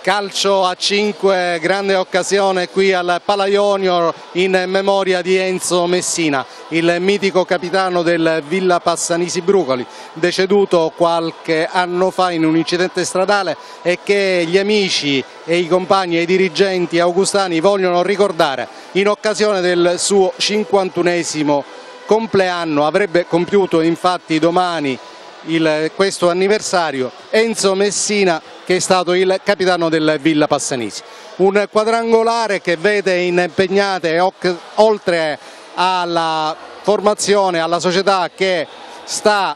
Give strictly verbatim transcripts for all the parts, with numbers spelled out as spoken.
Calcio a cinque, grande occasione qui al Palaionio in memoria di Enzo Messina, il mitico capitano del Villa Passanisi Brucoli, deceduto qualche anno fa in un incidente stradale e che gli amici e i compagni e i dirigenti augustani vogliono ricordare in occasione del suo cinquantunesimo compleanno. Avrebbe compiuto infatti domani il, questo anniversario Enzo Messina, che è stato il capitano del Villa Passanisi. Un quadrangolare che vede impegnate, oltre alla formazione, alla società che sta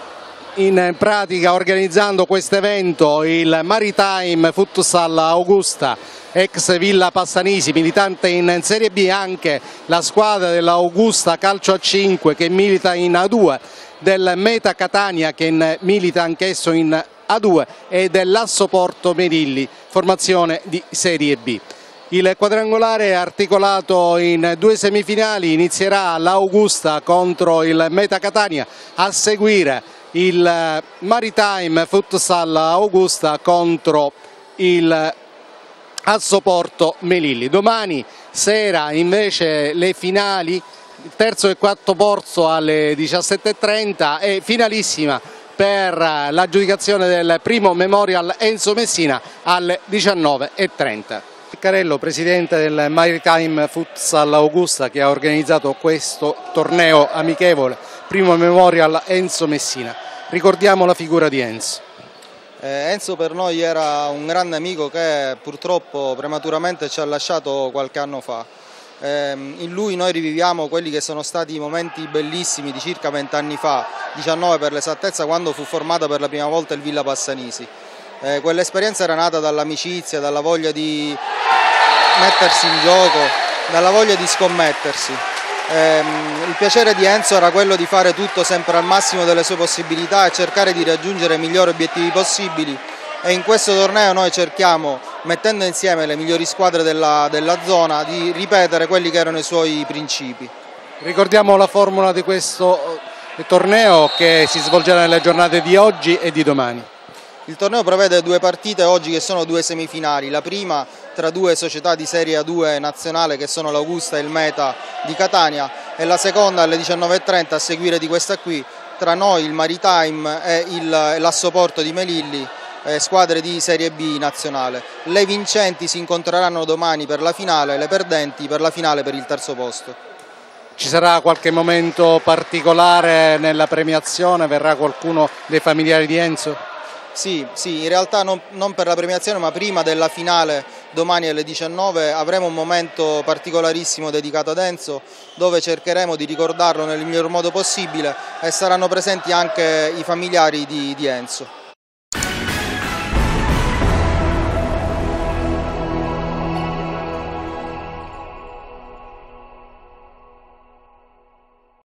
in pratica organizzando questo evento, il Maritime Futsal Augusta, ex Villa Passanisi, militante in Serie B, anche la squadra dell'Augusta Calcio a cinque che milita in A due, del Meta Catania che milita anch'esso in A due e dell'Assoporto Merilli, formazione di Serie B. Il quadrangolare è articolato in due semifinali, inizierà l'Augusta contro il Meta Catania, a seguire il Maritime Futsal Augusta contro il Assoporto Melilli. Domani sera invece le finali, il terzo e quarto posto alle diciassette e trenta e finalissima per l'aggiudicazione del primo Memorial Enzo Messina alle diciannove e trenta. Carello, presidente del Maritime Futsal Augusta, che ha organizzato questo torneo amichevole, primo Memorial Enzo Messina. Ricordiamo la figura di Enzo. Eh, Enzo per noi era un grande amico che purtroppo prematuramente ci ha lasciato qualche anno fa. Eh, in lui noi riviviamo quelli che sono stati i momenti bellissimi di circa vent'anni fa, diciannove per l'esattezza, quando fu formata per la prima volta il Villa Passanisi. Eh, quell'esperienza era nata dall'amicizia, dalla voglia di mettersi in gioco, dalla voglia di scommettersi. Eh, il piacere di Enzo era quello di fare tutto sempre al massimo delle sue possibilità e cercare di raggiungere i migliori obiettivi possibili, e in questo torneo noi cerchiamo, mettendo insieme le migliori squadre della, della zona, di ripetere quelli che erano i suoi principi. Ricordiamo la formula di questo torneo che si svolgerà nelle giornate di oggi e di domani. Il torneo prevede due partite oggi che sono due semifinali, la prima tra due società di Serie A due nazionale che sono l'Augusta e il Meta di Catania, e la seconda alle diciannove e trenta a seguire di questa qui tra noi, il Maritime e l'Assoporto di Melilli, eh, squadre di Serie B nazionale. Le vincenti si incontreranno domani per la finale, le perdenti per la finale per il terzo posto. Ci sarà qualche momento particolare nella premiazione? Verrà qualcuno dei familiari di Enzo? Sì, sì, in realtà non, non per la premiazione, ma prima della finale domani alle diciannove avremo un momento particolarissimo dedicato ad Enzo, dove cercheremo di ricordarlo nel miglior modo possibile, e saranno presenti anche i familiari di, di Enzo.